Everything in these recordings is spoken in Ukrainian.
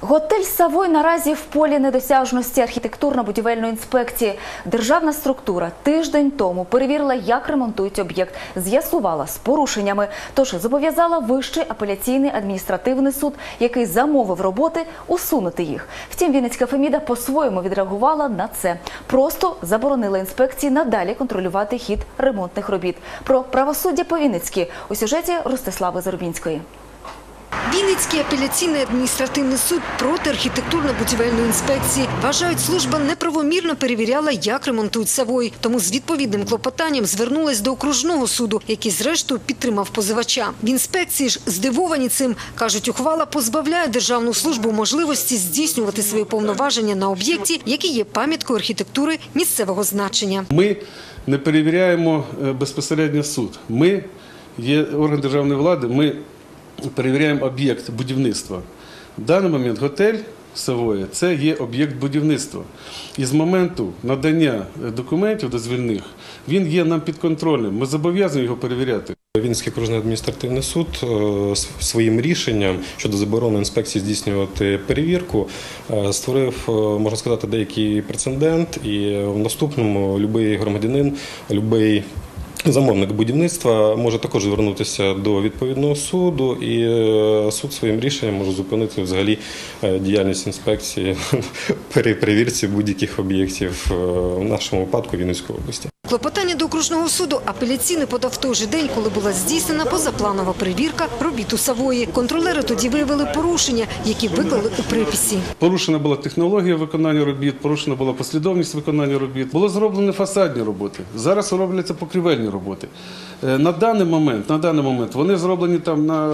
Готель «Савой» наразі в полі недосяжності архітектурно-будівельної інспекції. Державна структура тиждень тому перевірила, як ремонтують об'єкт, з'ясувала з порушеннями, тож зобов'язала Вищий апеляційний адміністративний суд, який замовив роботи, усунути їх. Втім, Вінницька Феміда по-своєму відреагувала на це. Просто заборонила інспекції надалі контролювати хід ремонтних робіт. Про правосуддя по-вінницьки у сюжеті Ростислави Зарубінської. Вінницький апеляційний адміністративний суд проти архітектурно-будівельної інспекції. Вважають, служба неправомірно перевіряла, як ремонтують «Савой». Тому з відповідним клопотанням звернулась до окружного суду, який зрештою підтримав позивача. В інспекції ж здивовані цим. Кажуть, ухвала позбавляє державну службу можливості здійснювати свої повноваження на об'єкті, який є пам'яткою архітектури місцевого значення. Ми не перевіряємо безпосередньо суд. Ми є орган державної влади, ми перевіряємо об'єкт будівництва. В даний момент готель «Савой» – це є об'єкт будівництва. І з моменту надання документів дозвільних він є нам підконтрольним. Ми зобов'язані його перевіряти. Вінницький окружний адміністративний суд своїм рішенням щодо заборони інспекції здійснювати перевірку створив, можна сказати, деякий прецедент. І в наступному будь-який громадянин, будь-який замовник будівництва може також звернутися до відповідного суду, і суд своїм рішенням може зупинити взагалі діяльність інспекції при перевірці будь-яких об'єктів в нашому випадку Вінницької області. Клопотання до окружного суду апеляційний подав в той же день, коли була здійснена позапланова перевірка робіт у «Савої». Контролери тоді виявили порушення, які виклали у приписі. Порушена була технологія виконання робіт, порушена була послідовність виконання робіт. Було зроблені фасадні роботи, зараз робляться покрівельні роботи. На даний момент вони зроблені там на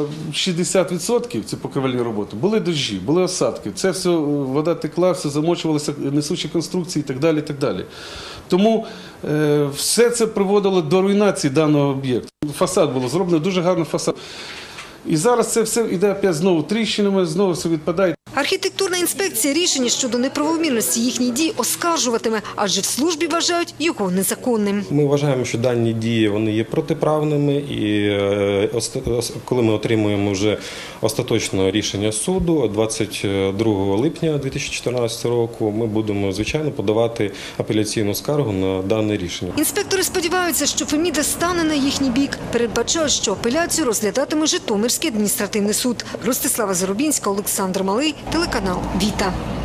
60%, ці покрівельні роботи. Були дощі, були осадки, це все, вода текла, все замочувалося, несучі конструкції і так далі, і так далі. Тому все це приводило до руйнації даного об'єкту. Фасад було зроблено, дуже гарний фасад. І зараз це все йде опять знову тріщинами, знову все відпадає. Архітектурна інспекція рішення щодо неправомірності їхніх дій оскаржуватиме, адже в службі вважають його незаконним. Ми вважаємо, що дані дії вони є протиправними, і коли ми отримуємо вже остаточне рішення суду 22 липня 2014 року, ми будемо, звичайно, подавати апеляційну скаргу на дане рішення. Інспектори сподіваються, що Феміда стане на їхній бік. Передбачають, що апеляцію розглядатиме Житомирський адміністративний суд. Ростислава Зарубінська, Олександр Малий, телеканал «Віта».